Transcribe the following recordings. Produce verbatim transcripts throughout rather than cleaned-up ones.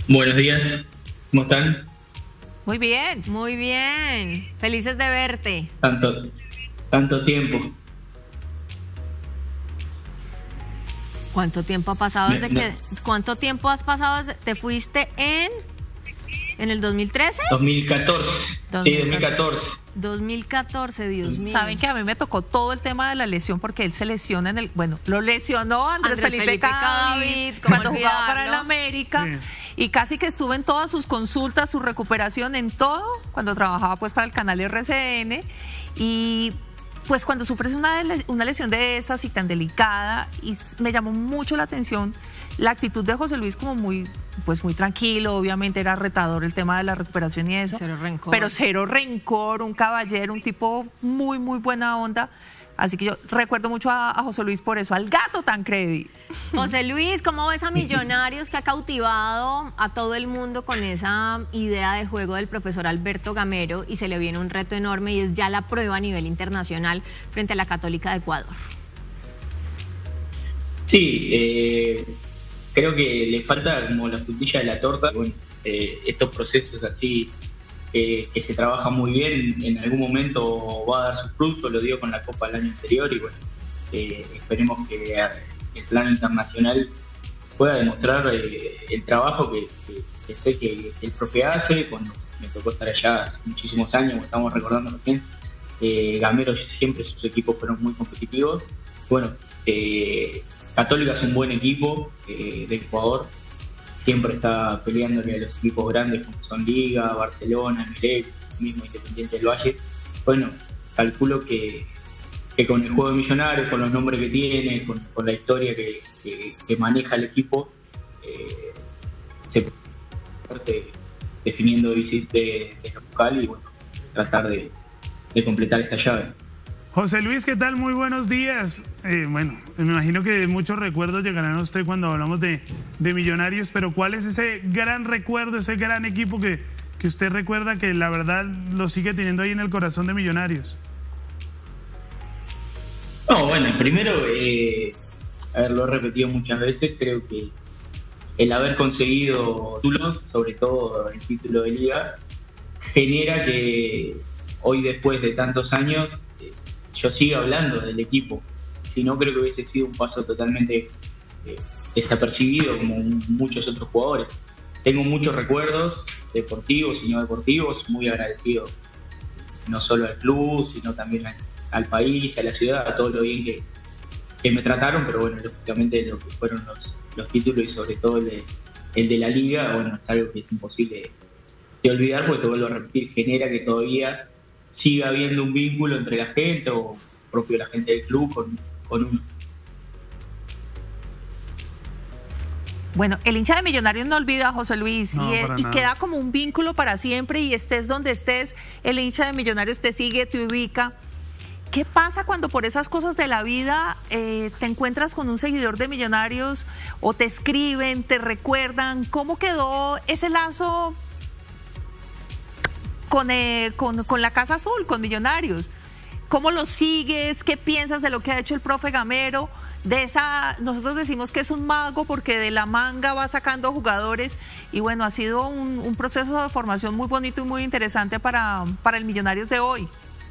Buenos días, ¿cómo están? Muy bien. Muy bien, felices de verte. Tanto, tanto tiempo. ¿Cuánto tiempo ha pasado desde No, que... no. ¿Cuánto tiempo has pasado desde... ¿Te fuiste en... en el dos mil trece? dos mil catorce. Sí, dos mil catorce. dos mil catorce, Dios mío. Saben que a mí me tocó todo el tema de la lesión porque él se lesiona en el, bueno, lo lesionó Andrés, Andrés Felipe, Felipe Cadavid Cadavid, ¿cómo cuando jugaba para el olvidarlo? América, Sí. y casi que estuve en todas sus consultas, su recuperación, en todo, cuando trabajaba pues para el canal R C N. Y pues cuando sufres una, de- una lesión de esas y tan delicada, y s- me llamó mucho la atención la actitud de José Luis, como muy, pues muy tranquilo. Obviamente era retador el tema de la recuperación y eso, Cero rencor. pero cero rencor, un caballero, un tipo muy, muy buena onda. Así que yo recuerdo mucho a, a José Luis por eso, al gato Tancredi. José Luis, ¿cómo ves a Millonarios, que ha cautivado a todo el mundo con esa idea de juego del profesor Alberto Gamero, y se le viene un reto enorme y es ya la prueba a nivel internacional frente a la Católica de Ecuador? Sí, eh, creo que le falta como la puntilla de la torta. Bueno, eh, estos procesos así eh, que se trabajan muy bien, en algún momento va a dar sus frutos, lo dio con la Copa del año anterior, y bueno, eh, esperemos que el plano internacional pueda demostrar eh, el trabajo que, que- que sé que el profe hace. Cuando me tocó estar allá hace muchísimos años, como estamos recordando recién, eh, Gamero siempre sus equipos fueron muy competitivos. Bueno, eh, Católica es un buen equipo eh, de Ecuador, siempre está peleándole a los equipos grandes como son Liga, Barcelona, Emelec, mismo Independiente del Valle. Bueno, calculo que, que con el juego de Millonarios, con los nombres que tiene, con, con la historia que, que- que maneja el equipo, eh, se puede definiendo de, visit- de, de local, y bueno, tratar de, de completar esta llave. José Luis, ¿qué tal? Muy buenos días. Eh, bueno, me imagino que muchos recuerdos llegarán a usted cuando hablamos de, de Millonarios, pero ¿cuál es ese gran recuerdo, ese gran equipo que, que usted recuerda que la verdad lo sigue teniendo ahí en el corazón de Millonarios? No, bueno, primero, eh, a ver, lo he repetido muchas veces, creo que el haber conseguido títulos, sobre todo el título de Liga, genera que hoy, después de tantos años, eh, yo siga hablando del equipo. Si no, creo que hubiese sido un paso totalmente eh, desapercibido, como muchos otros jugadores. Tengo muchos recuerdos deportivos y no deportivos, muy agradecido no solo al club, sino también al, al país, a la ciudad, a todo lo bien que, que me trataron, pero bueno, lógicamente lo que fueron los, los títulos, y sobre todo el de, el de la Liga, bueno, es algo que es imposible de olvidar, porque te vuelvo a repetir, genera que todavía siga habiendo un vínculo entre la gente, o propio la gente del club, con, con uno. Bueno, el hincha de Millonarios no olvida a José Luis, No, y, es- para y nada. queda como un vínculo para siempre, y estés donde estés, el hincha de Millonarios te sigue, te ubica. ¿Qué pasa cuando por esas cosas de la vida eh, te encuentras con un seguidor de Millonarios, o te escriben, te recuerdan? ¿Cómo quedó ese lazo con, eh, con, con la Casa Azul, con Millonarios? ¿Cómo lo sigues? ¿Qué piensas de lo que ha hecho el profe Gamero? De esa, nosotros decimos que es un mago porque de la manga va sacando jugadores, y bueno, ha sido un, un proceso de formación muy bonito y muy interesante para, para el Millonarios de hoy.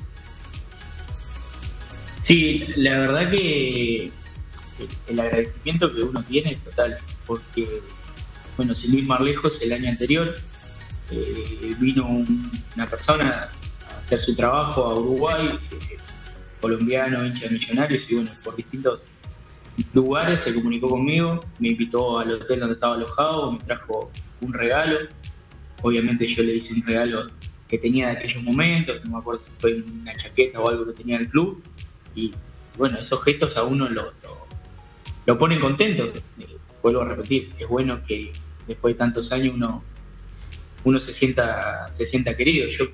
Sí, la verdad que el agradecimiento que uno tiene es total, porque, bueno, sin ir más lejos, el año anterior eh, vino un- una persona a hacer su trabajo a Uruguay, eh, colombiano, hincha de Millonarios, y bueno, por distintos lugares se comunicó conmigo, me invitó al hotel donde estaba alojado, me trajo un regalo. Obviamente yo le hice un regalo que tenía de aquellos momentos, no me acuerdo si fue una chaqueta o algo que tenía el club, y bueno, esos gestos a uno lo, lo, lo ponen contento. Eh, vuelvo a repetir, es bueno que después de tantos años uno uno se sienta se sienta querido. Yo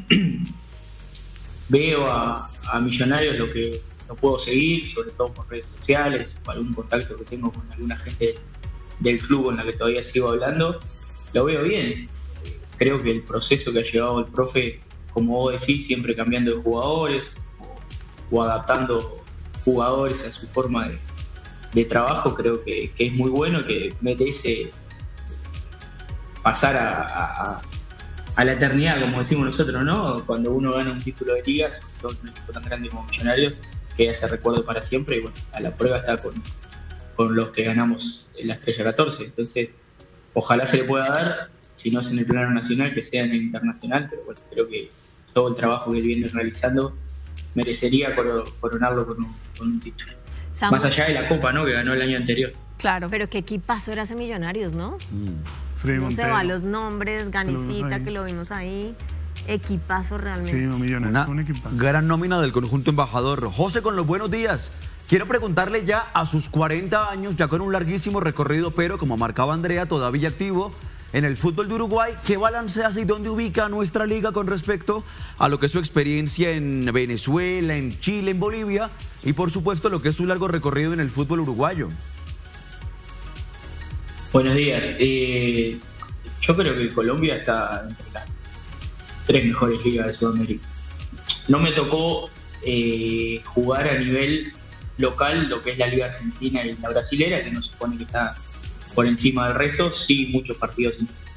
veo a, a Millonarios lo que no puedo seguir, sobre todo por redes sociales, o algún contacto que tengo con alguna gente del club con la que todavía sigo hablando, lo veo bien. Eh, creo que el proceso que ha llevado el profe, como vos decís, siempre cambiando de jugadores o, o adaptando jugadores a su forma de, de trabajo, creo que, que es muy bueno, que merece pasar a, a, a la eternidad, como decimos nosotros, ¿no? Cuando uno gana un título de liga, sobre todo un equipo tan grande como Millonarios, queda ese recuerdo para siempre, y bueno, a la prueba está con, con los que ganamos en la Estrella catorce. Entonces, ojalá se le pueda dar, si no es en el plano nacional, que sea en el internacional, pero bueno, creo que todo el trabajo que él viene realizando merecería coronarlo con un, con un título. Samu. Más allá de la Copa, ¿no?, que ganó el año anterior. Claro. Pero qué equipazo era ese Millonarios, ¿no? Mm. No se va los nombres, Ganicita, que lo vimos ahí. Equipazo realmente. Sí, no, Millonarios, un equipazo. Gran nómina del conjunto embajador. José, con los buenos días. Quiero preguntarle ya a sus cuarenta años, ya con un larguísimo recorrido, pero como marcaba Andrea, todavía activo en el fútbol de Uruguay, ¿qué balance hace y dónde ubica nuestra liga con respecto a lo que es su experiencia en Venezuela, en Chile, en Bolivia y por supuesto lo que es su largo recorrido en el fútbol uruguayo? Buenos días. Eh, yo creo que Colombia está entre las tres mejores ligas de Sudamérica. No me tocó eh, jugar a nivel local lo que es la Liga Argentina y la brasilera, que no se supone que está por encima del resto. Sí, muchos partidos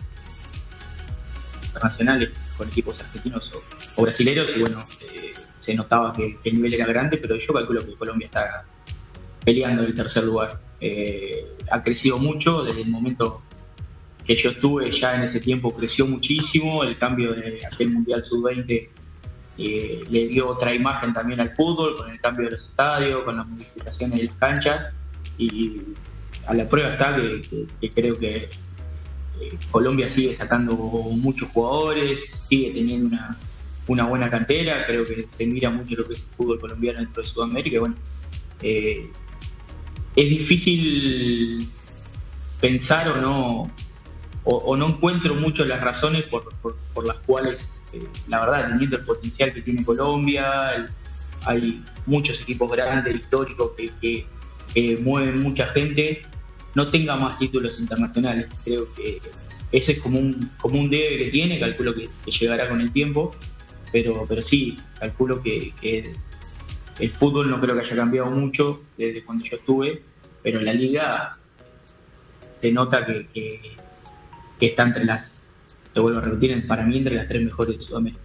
internacionales con equipos argentinos o, o brasileños, y bueno, eh, se notaba que, que el nivel era grande, pero yo calculo que Colombia está peleando el tercer lugar. Eh, ha crecido mucho desde el momento que yo estuve, ya en ese tiempo creció muchísimo. El cambio de aquel Mundial sub veinte eh, le dio otra imagen también al fútbol, con el cambio de los estadios, con las modificaciones de las canchas, y a la prueba está que, que, que creo que eh, Colombia sigue sacando muchos jugadores, sigue teniendo una, una buena cantera. Creo que se mira mucho lo que es el fútbol colombiano dentro de Sudamérica. Y bueno, eh, es difícil pensar o no, o, o no encuentro mucho las razones por, por, por las cuales, eh, la verdad, teniendo el potencial que tiene Colombia, el, hay muchos equipos grandes, históricos, que, que, que mueven mucha gente, no tenga más títulos internacionales. Creo que ese es como un, como un debe que tiene, calculo que, que llegará con el tiempo, pero, pero sí, calculo que, que el fútbol no creo que haya cambiado mucho desde cuando yo estuve, pero en la liga se nota que, que, que está entre las, te vuelvo a repetir, para mí entre las tres mejores de Sudamérica.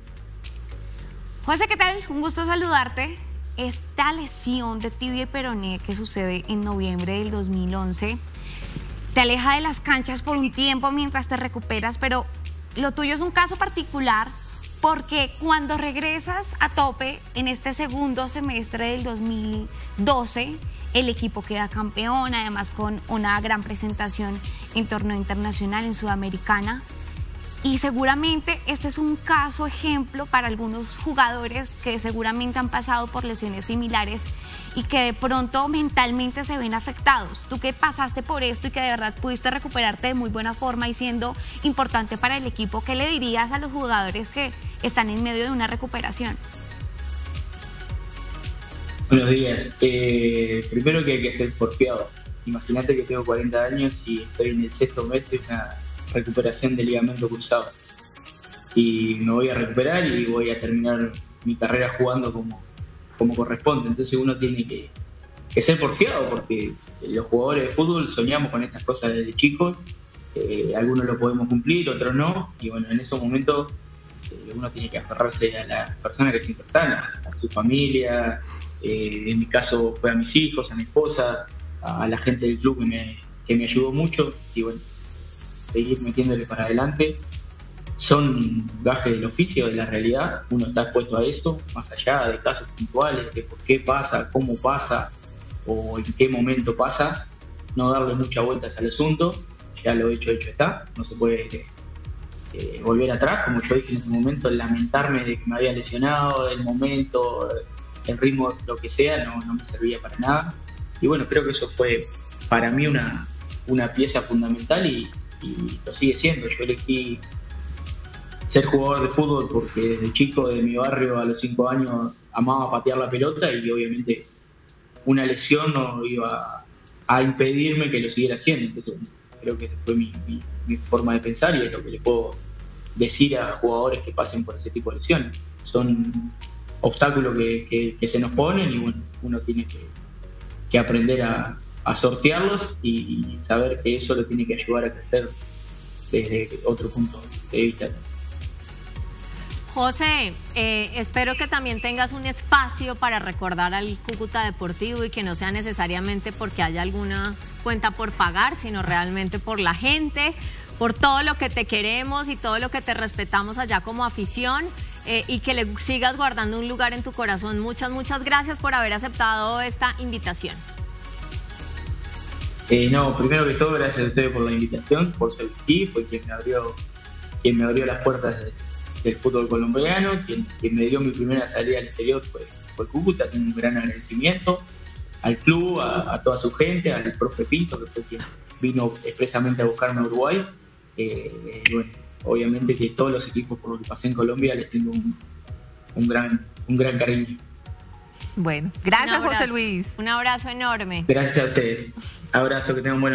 José, ¿qué tal? Un gusto saludarte. Esta lesión de tibia y peroné que sucede en noviembre del dos mil once te aleja de las canchas por un tiempo mientras te recuperas, pero lo tuyo es un caso particular porque cuando regresas a tope en este segundo semestre del dos mil doce, el equipo queda campeón, además con una gran presentación en torneo internacional, en Sudamericana. Y seguramente este es un caso ejemplo para algunos jugadores que seguramente han pasado por lesiones similares y que de pronto mentalmente se ven afectados. Tú que pasaste por esto y que de verdad pudiste recuperarte de muy buena forma y siendo importante para el equipo, ¿qué le dirías a los jugadores que están en medio de una recuperación? Buenos días. Eh, primero que hay que ser porfiado. Imagínate que tengo cuarenta años y estoy en el sexto mes de una recuperación de ligamento cruzado. Y me voy a recuperar y voy a terminar mi carrera jugando como, como corresponde. Entonces uno tiene que, que ser porfiado, porque los jugadores de fútbol soñamos con estas cosas desde chicos. Eh, algunos lo podemos cumplir, otros no. Y bueno, en esos momentos eh, uno tiene que aferrarse a las personas que siempre están, a, a su familia. Eh, en mi caso fue a mis hijos, a mi esposa, a, a la gente del club que me, que me ayudó mucho. Y bueno, seguir metiéndole para adelante. Son gajes del oficio, de la realidad. Uno está expuesto a eso, más allá de casos puntuales, de por qué pasa, cómo pasa o en qué momento pasa. No darle muchas vueltas al asunto. Ya lo hecho, hecho está. No se puede eh, volver atrás. Como yo dije en ese momento, lamentarme de que me había lesionado, del momento, el ritmo, lo que sea, no, no me servía para nada. Y bueno, creo que eso fue para mí una, una pieza fundamental y y lo sigue siendo. Yo elegí ser jugador de fútbol porque desde chico, de mi barrio, a los cinco años amaba patear la pelota, y obviamente una lesión no iba a impedirme que lo siguiera haciendo. Entonces creo que esa fue mi, mi, mi forma de pensar, y es lo que le puedo decir a jugadores que pasen por ese tipo de lesiones. Son obstáculos que, que, que se nos ponen, y bueno, uno tiene que, que aprender a a sortearlos y, y saber que eso lo tiene que ayudar a crecer desde otro punto de vista. José, eh, espero que también tengas un espacio para recordar al Cúcuta Deportivo y que no sea necesariamente porque haya alguna cuenta por pagar, sino realmente por la gente, por todo lo que te queremos y todo lo que te respetamos allá como afición, eh, y que le sigas guardando un lugar en tu corazón. Muchas, muchas gracias por haber aceptado esta invitación. Eh, no, primero que todo, gracias a ustedes por la invitación, por ser aquí, fue quien me abrió, quien me abrió las puertas de, del fútbol colombiano, quien, quien me dio mi primera salida al exterior fue, fue Cúcuta. Tengo un gran agradecimiento al club, a, a toda su gente, al profe Pinto, que fue quien vino expresamente a buscarme a Uruguay. Eh, bueno, obviamente que todos los equipos por los que pasé en Colombia les tengo un, un gran un gran cariño. Bueno, gracias José Luis. Un abrazo enorme. Gracias a ustedes. Abrazo, que tengan un buen